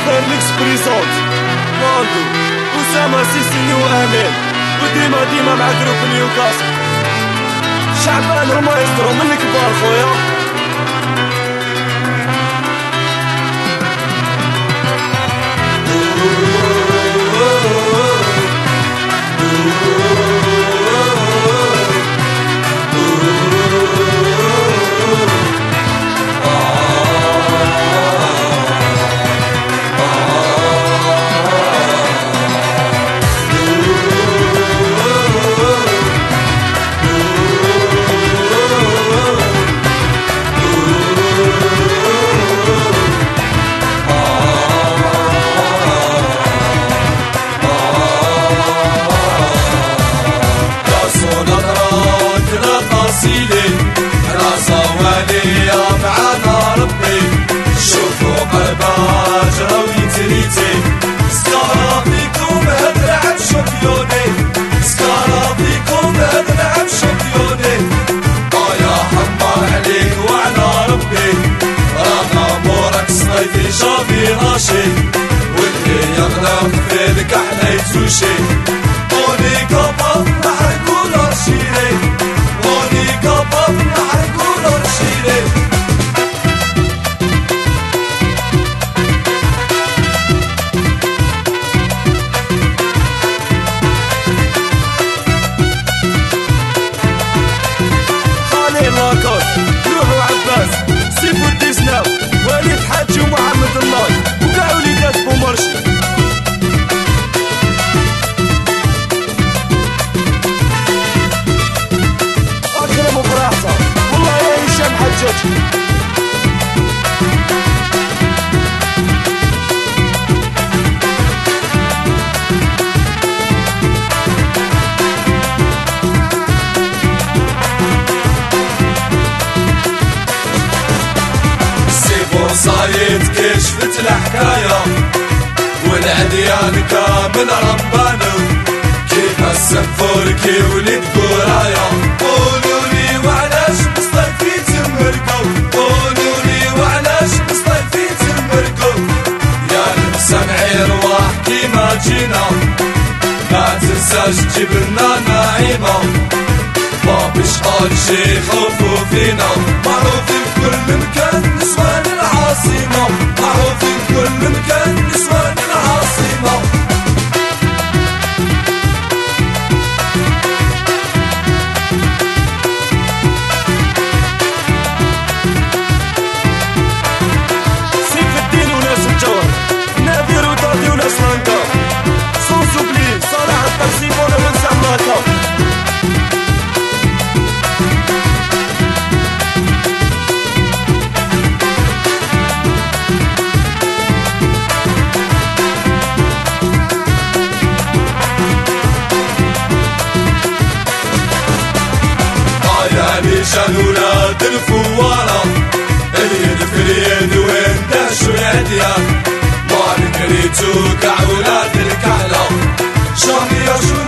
فيرليكس بريزونت ماندو أسامة سيسيني وأمين وديما مع جروب نيوكاسل. شعبان هما يصدروا من الكبار خويا. واللي يغلق في ذك حنيت وشي وني كباب نحرق ونرشيلي وني كباب نحرق ونرشيلي. خالي لاكوس نوح وعباس سيفو الديسناو وليد حاج ومحمد الله وكاع وليدات بومرشي. أكرم وفراحته والله يا هشام حجاج. صايد كشفت الحكاية والعديان كامل ربانو كيف السنفوركي ولد قرايا. قولولي وعلاش مصطفيت المركو قولولي وعلاش مصطفيت المركو يا المسامعي رواح كيما جينا ما تنساش تجيبلنا نعيمة ما بشحال شي خوفو فينا معروفين في كل مكان نسوان العاصمة معروفين في كل مكان نسوان العاصمة. سيف الدين وناس الجوهر نادر وطاطي وناس لانكا صوصو بليل صالح الترسيب ولا منسى عملاكا. نيشان ولاد الفوارة اليد في اليد وين دهشو العديان مالك ريتو كع ولاد الكحلة شامي يا